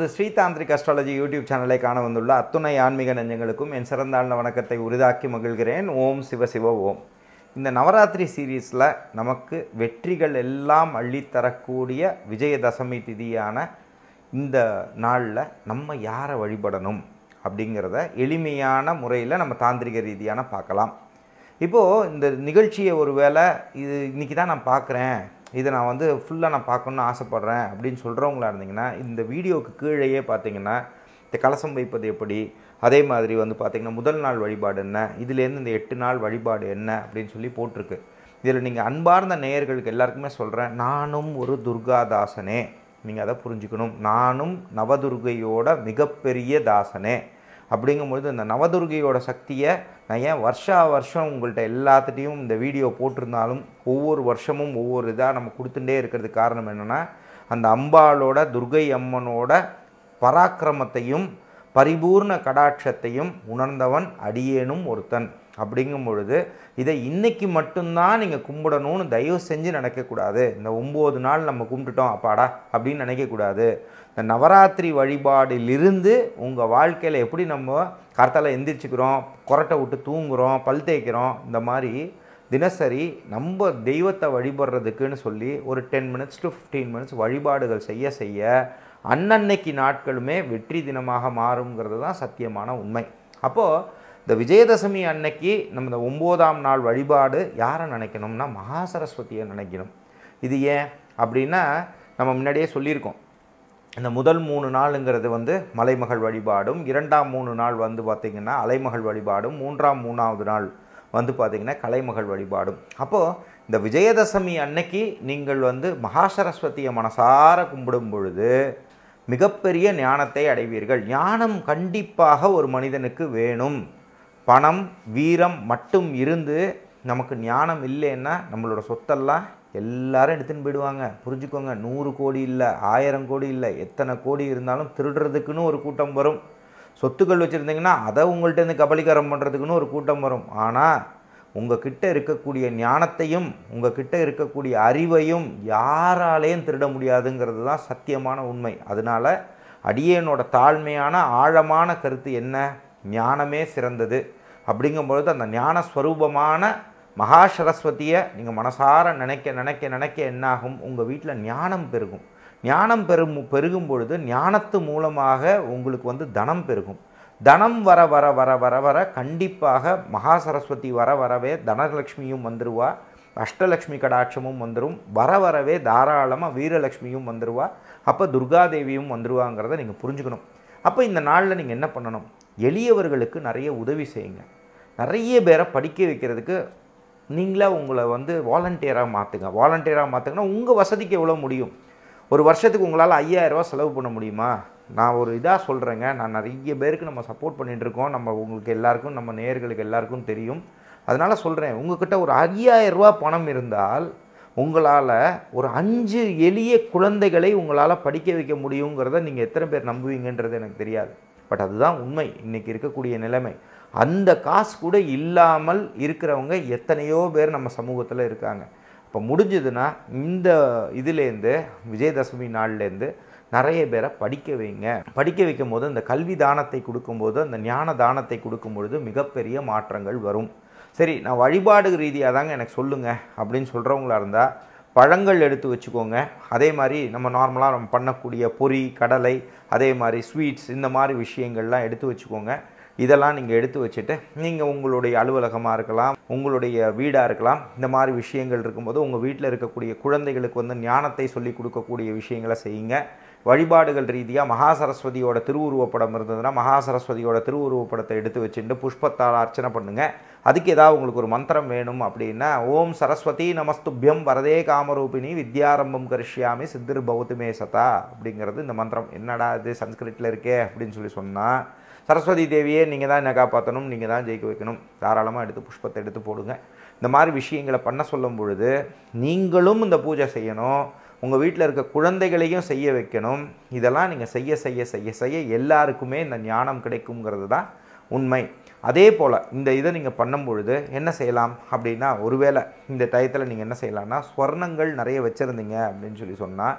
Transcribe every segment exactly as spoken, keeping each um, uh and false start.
நமது Sri tantric astrology YouTube சேனலை காண வந்துள்ள அத்துணை ஆன்மீக நெஞ்சங்களுக்கும் என் சிறந்தாழ்ந்த வணக்கத்தை உரிதாக்கி மகிழ்கிறேன். ஓம் சிவ சிவ ஓம். இந்த நவராத்திரி சீரீஸில் நமக்கு வெற்றிகள் எல்லாம் அள்ளித்தரக்கூடிய விஜயதசமி திதியான இந்த நாளில் நம்ம யாரை வழிபடணும் அப்படிங்கிறத எளிமையான முறையில் நம்ம தாந்திரிக ரீதியான பார்க்கலாம். இப்போது இந்த நிகழ்ச்சியை ஒரு வேளை இது இன்றைக்கி தான் நான் பார்க்குறேன், இதை நான் வந்து ஃபுல்லாக நான் பார்க்கணுன்னு ஆசைப்பட்றேன் அப்படின்னு சொல்கிறவங்களா இருந்தீங்கன்னா இந்த வீடியோவுக்கு கீழேயே பார்த்தீங்கன்னா இந்த கலசம் வைப்பது எப்படி, அதே மாதிரி வந்து பார்த்திங்கன்னா முதல் நாள் வழிபாடு என்ன, இதுலேருந்து இந்த எட்டு நாள் வழிபாடு என்ன அப்படின்னு சொல்லி போட்டிருக்கு. இதில் நீங்கள் அன்பார்ந்த நேயர்களுக்கு எல்லாருக்குமே சொல்கிறேன், நானும் ஒரு துர்காதாசனே, நீங்கள் அதை புரிஞ்சுக்கணும். நானும் நவதுர்கையோட மிகப்பெரிய தாசனே. அப்படிங்கும்பொழுது இந்த நவதுர்கையோட சக்தியை நான் ஏன் வருஷா வருஷம் உங்கள்கிட்ட எல்லாத்துட்டையும் இந்த வீடியோ போட்டிருந்தாலும் ஒவ்வொரு வருஷமும் ஒவ்வொரு இதாக நம்ம கொடுத்துட்டே இருக்கிறதுக்கு காரணம் என்னென்னா, அந்த அம்பாளோட துர்கை அம்மனோட பராக்கிரமத்தையும் பரிபூர்ண கடாட்சத்தையும் உணர்ந்தவன் அடியேனும் ஒருத்தன். அப்படிங்கும் பொழுது இதை இன்றைக்கி மட்டும்தான் நீங்கள் கும்பிடணும்னு தயவு செஞ்சு நினைக்கக்கூடாது. இந்த ஒம்பது நாள் நம்ம கும்பிட்டுட்டோம் அப்பாடா அப்படின்னு நினைக்கக்கூடாது. இந்த நவராத்திரி வழிபாடிலிருந்து உங்கள் வாழ்க்கையில் எப்படி நம்ம கர்த்தால எந்திரிச்சுக்கிறோம், கொரட்டை விட்டு தூங்குகிறோம், பல் தேய்க்கிறோம், இந்த மாதிரி தினசரி நம்ம தெய்வத்தை வழிபடுறதுக்குன்னு சொல்லி ஒரு ten minutes to fifteen minutes வழிபாடுகள் செய்ய செய்ய அன்னன்னைக்கு நாட்களுமே வெற்றி தினமாக மாறுங்கிறது தான் சத்தியமான உண்மை. அப்போது இந்த விஜயதசமி அன்னைக்கு நம்ம இந்த ஒம்போதாம் நாள் வழிபாடு யாரை நினைக்கணும்னா மகாசரஸ்வதியை நினைக்கணும். இது ஏன் அப்படின்னா நம்ம முன்னாடியே சொல்லியிருக்கோம், இந்த முதல் மூணு நாளுங்கிறது வந்து மலைமகள் வழிபாடும், இரண்டாம் மூணு நாள் வந்து பார்த்திங்கன்னா அலைமகள் வழிபாடும், மூன்றாம் மூணாவது நாள் வந்து பார்த்திங்கன்னா கலைமகள் வழிபாடும். அப்போது இந்த விஜயதசமி அன்னைக்கு நீங்கள் வந்து மகாசரஸ்வதியை மனசார கும்பிடும் பொழுது மிகப்பெரிய ஞானத்தை அடைவீர்கள். ஞானம் கண்டிப்பாக ஒரு மனிதனுக்கு வேணும். பணம் வீரம் மட்டும் இருந்து நமக்கு ஞானம் இல்லைன்னா நம்மளோட சொத்தெல்லாம் எல்லாரும் எடுத்துன்னு போயிடுவாங்க. புரிஞ்சுக்கோங்க, நூறு கோடி இல்லை, ஆயிரம் கோடி இல்லை, எத்தனை கோடி இருந்தாலும் திருடுறதுக்குன்னு ஒரு கூட்டம் வரும். சொத்துக்கள் வச்சுருந்தீங்கன்னா அதை உங்கள்கிட்ட கபலீகரம் பண்ணுறதுக்குன்னு ஒரு கூட்டம் வரும். ஆனால் உங்கள் கிட்ட இருக்கக்கூடிய ஞானத்தையும் உங்கள் கிட்ட இருக்கக்கூடிய அறிவையும் யாராலேயும் திருட முடியாதுங்கிறது தான் சத்தியமான உண்மை. அதனால் அடியேனோட தாழ்மையான ஆழமான கருத்து என்ன, ஞானமே சிறந்தது. அப்படிங்கும்பொழுது அந்த ஞான ஸ்வரூபமான மகாசரஸ்வதியை நீங்கள் மனசார நினைக்க நினைக்க நினைக்க என்னாகும், உங்கள் வீட்டில் ஞானம் பெருகும். ஞானம் பெரும் பெருகும் பொழுது ஞானத்து மூலமாக உங்களுக்கு வந்து தனம் பெருகும். தனம் வர வர வர வர வர கண்டிப்பாக மகாசரஸ்வதி வர வரவே தனலக்ஷ்மியும் வந்துடுவா, அஷ்டலக்ஷ்மி கடாட்சமும் வந்துடும், வர வரவே தாராளமாக வீரலக்ஷ்மியும் வந்துடுவா, அப்போ துர்காதேவியும் வந்துடுவாங்கிறத நீங்கள் புரிஞ்சுக்கணும். அப்போ இந்த நாளில் நீங்கள் என்ன பண்ணணும், எளியவர்களுக்கு நிறைய உதவி செய்யுங்க. நிறைய பேரை படிக்க வைக்கிறதுக்கு நீங்களே உங்களை வந்து வாலண்டியராக மாற்றுங்க. வாலண்டியராக மாற்றுங்கன்னா உங்கள் வசதிக்கு எவ்வளோ முடியும். ஒரு வருஷத்துக்கு உங்களால் ஐயாயிரரூவா செலவு பண்ண முடியுமா? நான் ஒரு இதாக சொல்கிறேங்க, நான் நிறைய பேருக்கு நம்ம சப்போர்ட் பண்ணிகிட்ருக்கோம், நம்ம உங்களுக்கு எல்லாருக்கும் நம்ம நேயர்களுக்கு எல்லாருக்கும் தெரியும். அதனால் சொல்கிறேன், உங்கள்கிட்ட ஒரு ஐயாயிரரூவா பணம் இருந்தால் உங்களால் ஒரு அஞ்சு எளிய குழந்தைகளை உங்களால் படிக்க வைக்க முடியுங்கிறத நீங்கள் எத்தனை பேர் நம்புவீங்கன்றது எனக்கு தெரியாது. பட் அதுதான் உண்மை, இன்றைக்கி இருக்கக்கூடிய நிலைமை. அந்த காசு கூட இல்லாமல் இருக்கிறவங்க எத்தனையோ பேர் நம்ம சமூகத்தில் இருக்காங்க. இப்போ முடிஞ்சதுன்னா இந்த இதுலேருந்து விஜயதசமி நாள்லேருந்து நிறைய பேரை படிக்க வைங்க. படிக்க வைக்கும் போது இந்த கல்வி தானத்தை கொடுக்கும்போது, அந்த ஞான தானத்தை கொடுக்கும் பொழுது மிகப்பெரிய மாற்றங்கள் வரும். சரி, நான் வழிபாடு ரீதியாக தாங்க எனக்கு சொல்லுங்கள் அப்படின்னு சொல்கிறவங்களா இருந்தால் பழங்கள் எடுத்து வச்சுக்கோங்க. அதே மாதிரி நம்ம நார்மலாக நம்ம பண்ணக்கூடிய பொரி, கடலை, அதே மாதிரி ஸ்வீட்ஸ், இந்த மாதிரி விஷயங்கள்லாம் எடுத்து வச்சுக்கோங்க. இதெல்லாம் நீங்கள் எடுத்து வச்சுட்டு நீங்கள் உங்களுடைய அலுவலகமாக இருக்கலாம், உங்களுடைய வீடாக இருக்கலாம், இந்த மாதிரி விஷயங்கள் இருக்கும்போது உங்கள் வீட்டில் இருக்கக்கூடிய குழந்தைகளுக்கு வந்து ஞானத்தை சொல்லி கொடுக்கக்கூடிய விஷயங்களை செய்யுங்க. வழிபாடுகள் ரீதியாக மகாசரஸ்வதியோட திருவுருவப்படம் இருந்ததுன்னா மகாசரஸ்வதியோட திருவுருவப்படத்தை எடுத்து வச்சுட்டு புஷ்பத்தால் அர்ச்சனை பண்ணுங்கள். அதுக்கு ஏதாவது உங்களுக்கு ஒரு மந்திரம் வேணும் அப்படின்னா, ஓம் சரஸ்வதி நமஸ்துபியம் வரதே காமரூபிணி வித்யாரம்பம் கரிஷ்யாமி சித்திர் பௌத்துமே சதா அப்படிங்கிறது இந்த மந்திரம். என்னடா இது சன்ஸ்கிரிட்டில் இருக்கே அப்படின்னு சொல்லி சொன்னால், சரஸ்வதி தேவியே நீங்கள் தான் என்ன காப்பாற்றணும், நீங்கள் தான் ஜெயிக்க வைக்கணும், தாராளமாக எடுத்து புஷ்பத்தை எடுத்து போடுங்க. இந்த மாதிரி விஷயங்களை பண்ண சொல்லும் பொழுது நீங்களும் இந்த பூஜை செய்யணும், உங்கள் வீட்டில் இருக்க குழந்தைகளையும் செய்ய வைக்கணும். இதெல்லாம் நீங்கள் செய்ய செய்ய செய்ய செய்ய எல்லாருக்குமே இந்த ஞானம் கிடைக்குங்கிறது தான் உண்மை. அதே போல் இந்த இதை நீங்கள் பண்ணும் பொழுது என்ன செய்யலாம் அப்படின்னா, ஒருவேளை இந்த டயத்தில் நீங்கள் என்ன செய்யலாம்னா, ஸ்வர்ணங்கள் நிறைய வச்சுருந்தீங்க அப்படின்னு சொல்லி சொன்னால்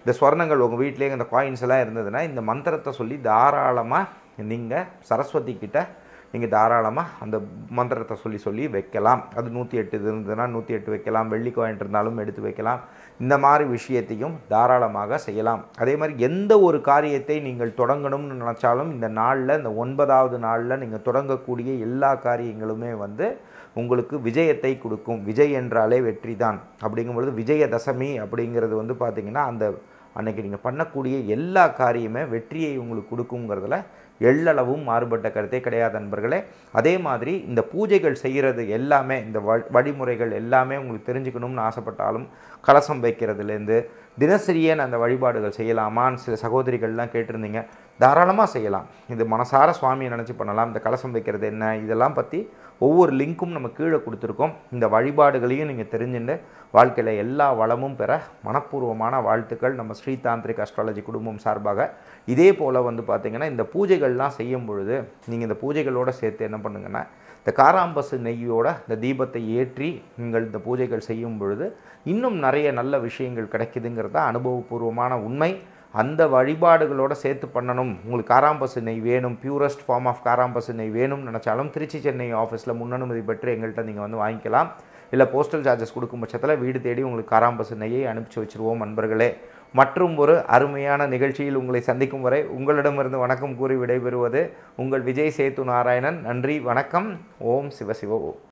இந்த ஸ்வர்ணங்கள் உங்கள் வீட்டிலேயே இந்த காயின்ஸ் எல்லாம் இருந்ததுன்னா இந்த மந்திரத்தை சொல்லி தாராளமாக நீங்கள் சரஸ்வதி கிட்ட நீங்கள் தாராளமாக அந்த மந்திரத்தை சொல்லி சொல்லி வைக்கலாம். அது நூற்றி எட்டு இருந்ததுன்னா நூற்றி எட்டு வைக்கலாம், வெள்ளி காயின் இருந்தாலும் எடுத்து வைக்கலாம். இந்த மாதிரி விஷயத்தையும் தாராளமாக செய்யலாம். அதே மாதிரி எந்த ஒரு காரியத்தை நீங்கள் தொடங்கணும்னு நினச்சாலும் இந்த நாளில், இந்த ஒன்பதாவது நாளில் நீங்கள் தொடங்கக்கூடிய எல்லா காரியங்களுமே வந்து உங்களுக்கு விஜயத்தை கொடுக்கும். விஜய் என்றாலே வெற்றி தான். அப்படிங்கும்பொழுது விஜயதசமி அப்படிங்கிறது வந்து பார்த்திங்கன்னா அந்த அன்றைக்கி நீங்கள் பண்ணக்கூடிய எல்லா காரியமே வெற்றியை உங்களுக்கு கொடுக்குங்கிறதுல எள்ளளவும் மாறுபட்ட கருத்தே கிடையாது நண்பர்களே. அதே மாதிரி இந்த பூஜைகள் செய்கிறது எல்லாமே, இந்த வழிமுறைகள் எல்லாமே உங்களுக்கு தெரிஞ்சுக்கணும்னு ஆசைப்பட்டாலும் கலசம் வைக்கிறதுலேருந்து தினசரியே அந்த வழிபாடுகள் செய்யலாமான்னு சில சகோதரிகள்லாம் கேட்டிருந்தீங்க. தாராளமாக செய்யலாம். இது மனசார சுவாமியை நினச்சி பண்ணலாம். இந்த கலசம் வைக்கிறது என்ன, இதெல்லாம் பற்றி ஒவ்வொரு லிங்க்கும் நம்ம கீழே கொடுத்துருக்கோம். இந்த வழிபாடுகளையும் நீங்கள் தெரிஞ்சுட்டு வாழ்க்கையில் எல்லா வளமும் பெற மனப்பூர்வமான வாழ்த்துக்கள் நம்ம ஸ்ரீ தாந்திரிக் அஸ்ட்ராலஜி குடும்பம் சார்பாக. இதே போல் வந்து பார்த்திங்கன்னா இந்த பூஜைகள்லாம் செய்யும் பொழுது நீங்கள் இந்த பூஜைகளோடு சேர்த்து என்ன பண்ணுங்கன்னா இந்த காராம்பசு நெய்யோட இந்த தீபத்தை ஏற்றி நீங்கள் இந்த பூஜைகள் செய்யும் பொழுது இன்னும் நிறைய நல்ல விஷயங்கள் கிடைக்குதுங்கிறது தான் அனுபவபூர்வமான உண்மை. அந்த வழிபாடுகளோடு சேர்த்து பண்ணணும், உங்களுக்கு காராம்பசு நெய் வேணும், பியூரஸ்ட் ஃபார்ம் ஆஃப் காராம்பசு நெய் வேணும்னு நினச்சாலும் திருச்சி சென்னை ஆஃபீஸில் முன்னனுமதி பெற்று எங்கள்கிட்ட நீங்கள் வந்து வாங்கிக்கலாம். இல்லை போஸ்டல் சார்ஜஸ் கொடுக்கும் பட்சத்தில் வீடு தேடி உங்களுக்கு காராம்பசு நெய்யை அனுப்பிச்சி வச்சுருவோம் நண்பர்களே. மற்றும் ஒரு அருமையான நிகழ்ச்சியில் உங்களை சந்திக்கும் வரை உங்களிடமிருந்து வணக்கம் கூறி விடைபெறுவது உங்கள் விஜய் சேத்து நாராயணன். நன்றி, வணக்கம். ஓம் சிவசிவ ஓம்.